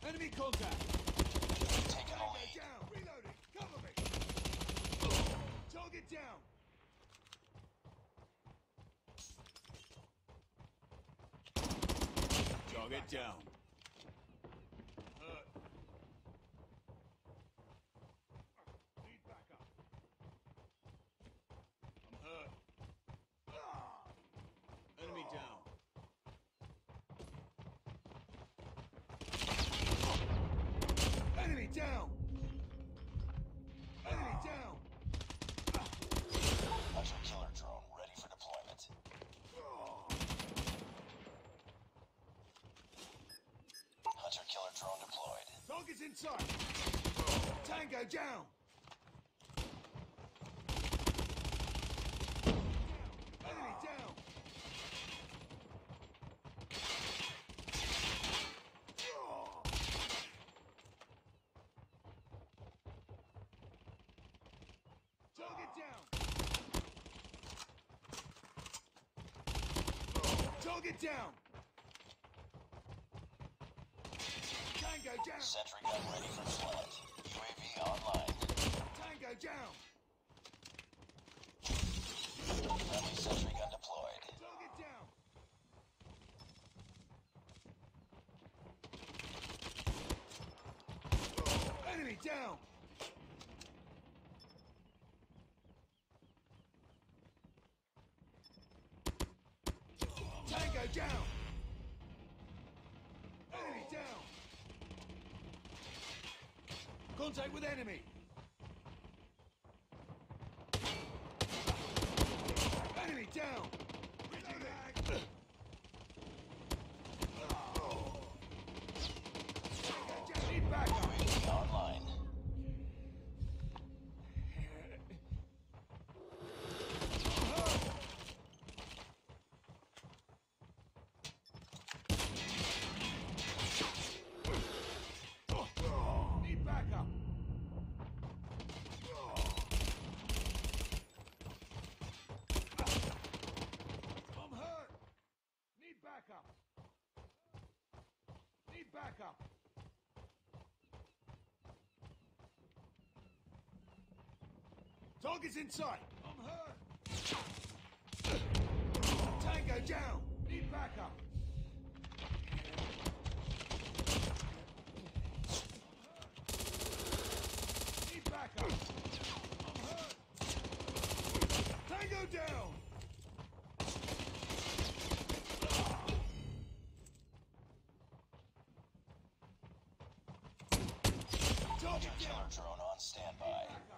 Enemy contact! Taking the lead. Down! Reloading! Cover me! Target down! Target down. Hurt. Need backup. I'm hurt. Enemy down. Enemy down! Enemy down! Hunter killer drone ready for deployment. Hunter killer drone deployed. Target's in sight! Tango down! Enemy down! Target down! Target down! Tango down! Sentry gun ready for deployment. UAV online. Tango down! Friendly sentry gun deployed. Target down! Enemy down! Tango down! Enemy down! Contact with enemy! Enemy down! Need backup! UAV online. Need backup! I'm hurt! Need backup! Need backup! Target's in sight! I'm hurt! Tango down! Need backup! Need backup! I'm hurt! Tango down! Hunter Target killer down! drone on standby.